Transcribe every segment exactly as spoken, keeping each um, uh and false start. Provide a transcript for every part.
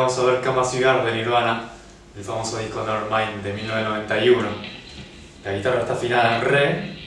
vamos a ver Come As You Are de Nirvana, el famoso disco Nevermind de mil novecientos noventa y uno. La guitarra está afinada en re.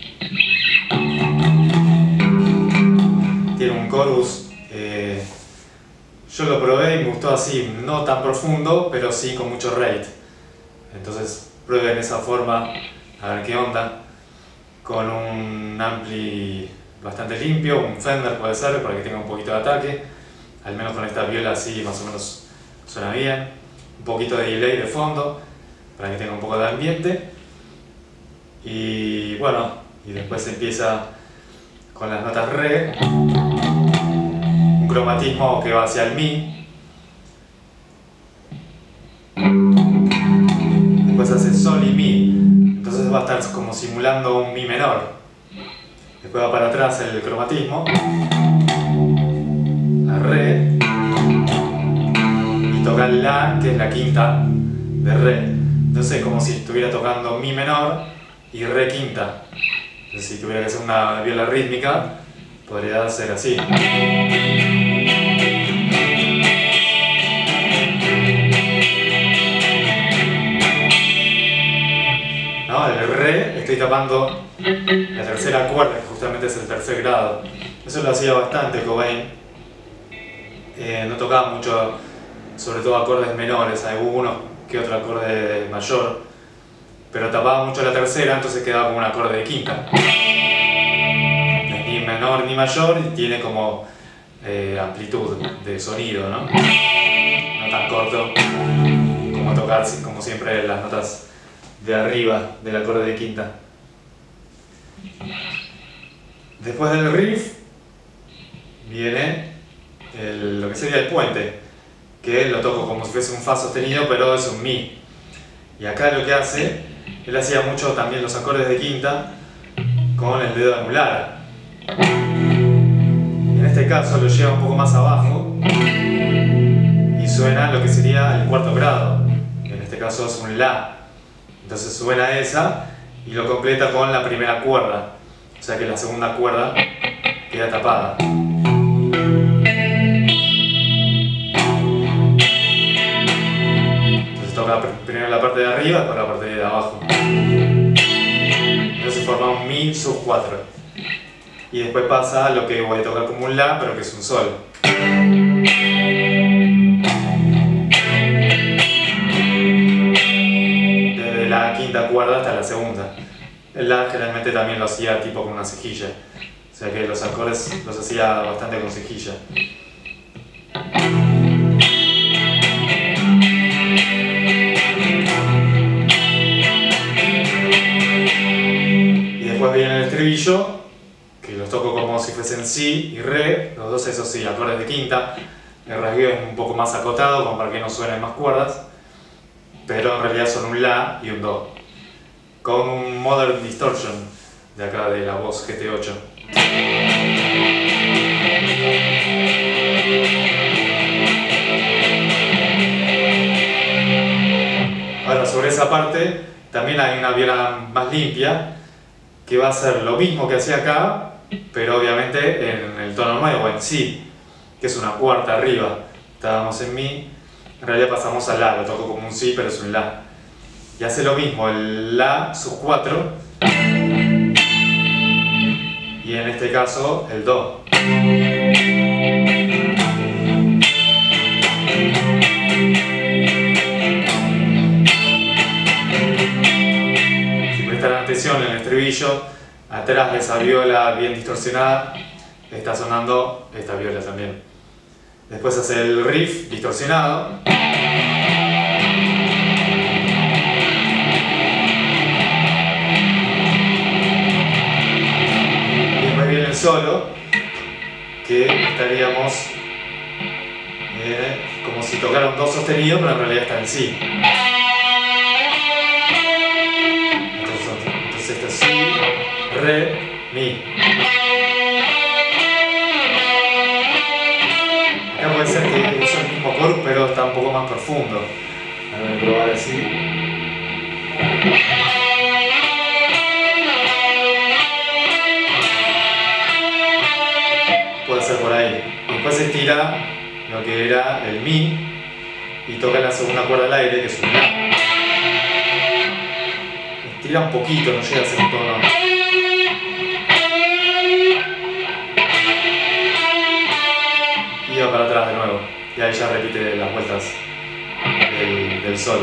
Tiene un chorus, eh, yo lo probé y me gustó así, no tan profundo, pero sí con mucho rate. Entonces prueben esa forma, a ver qué onda. Con un ampli bastante limpio, un Fender puede ser, para que tenga un poquito de ataque. Al menos con esta viola así más o menos suena bien. Un poquito de delay de fondo, para que tenga un poco de ambiente. Y bueno, y después empieza con las notas re, un cromatismo que va hacia el mi. Después hace sol y mi. Entonces va a estar como simulando un mi menor. Después va para atrás el cromatismo, a re, y toca la, que es la quinta de re. Entonces es como si estuviera tocando mi menor y re quinta. Entonces si tuviera que hacer una viola rítmica, podría ser así. No, el re estoy tapando la tercera cuerda, que justamente es el tercer grado. Eso lo hacía bastante Cobain. Eh, no tocaba mucho, sobre todo acordes menores, hay uno que otro acorde mayor, pero tapaba mucho la tercera, entonces quedaba como un acorde de quinta. No es ni menor ni mayor y tiene como eh, amplitud de sonido, ¿no? No tan corto como tocar, como siempre, las notas de arriba del acorde de quinta. Después del riff viene el, lo que sería el puente, que lo toco como si fuese un fa sostenido, pero es un mi. Y acá lo que hace, él hacía mucho también los acordes de quinta con el dedo anular. En este caso lo lleva un poco más abajo y suena lo que sería el cuarto grado. En este caso es un la. Entonces suena esa y lo completa con la primera cuerda, o sea que la segunda cuerda queda tapada. Entonces toca primero la parte de arriba, después la parte de abajo. Entonces forma un mi sub cuatro. Y después pasa a lo que voy a tocar como un la, pero que es un sol. La quinta cuerda hasta la segunda. El la generalmente también lo hacía tipo con una cejilla, o sea que los acordes los hacía bastante con cejilla. Y después viene el estribillo, que los toco como si fuesen si y re, los dos esos sí, acordes de quinta. El rasgueo es un poco más acotado, como para que no suenen más cuerdas, pero en realidad son un la y un do, con un Modern Distortion de acá de la voz G T ocho. Ahora sobre esa parte también hay una viola más limpia que va a hacer lo mismo que hacía acá, pero obviamente en el tono nuevo, en si, que es una cuarta arriba. Estábamos en mi. En realidad pasamos al la, lo toco como un si, pero es un la. Y hace lo mismo, el la sub cuatro. Y en este caso, el do. Si prestan atención en el estribillo, atrás de esa viola bien distorsionada, está sonando esta viola también. Después hace el riff distorsionado. Y después viene el solo, que estaríamos eh, como si tocara un do sostenido, pero en realidad está en si. Entonces, entonces esto es si, re, mi. Acá puede ser que usa el mismo chorus, pero está un poco más profundo. Voy a probar así. Puede ser por ahí. Después estira lo que era el mi y toca la segunda cuerda al aire, que es un La. Estira un poquito, no llega a ser un tono. Y va para atrás de nuevo, y ahí ya repite las vueltas del, del solo.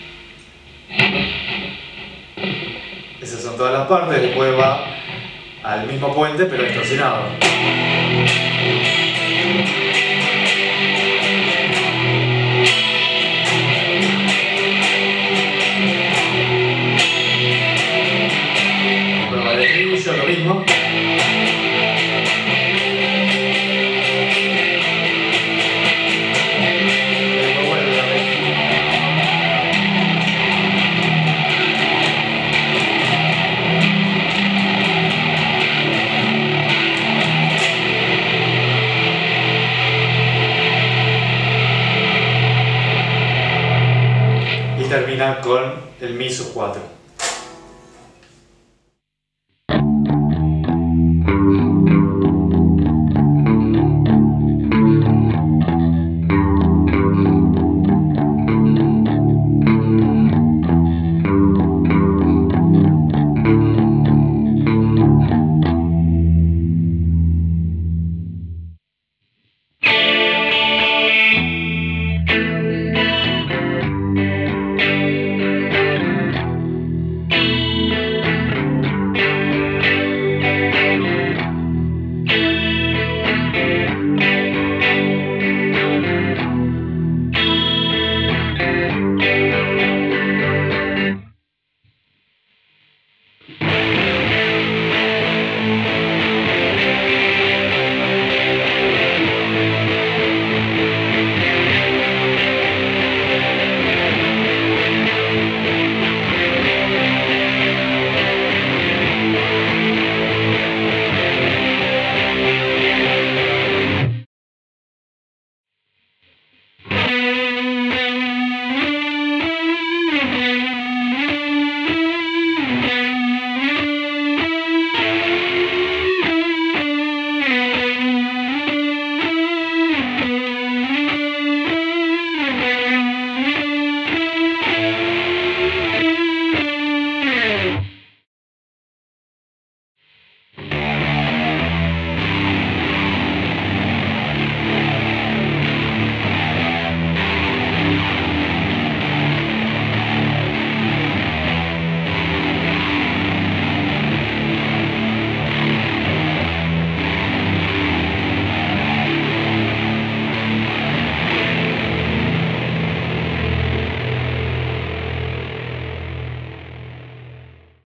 Esas son todas las partes, después va al mismo puente pero distorsionado. Después va el estribillo, lo mismo. Y termina con el Mi sus cuatro.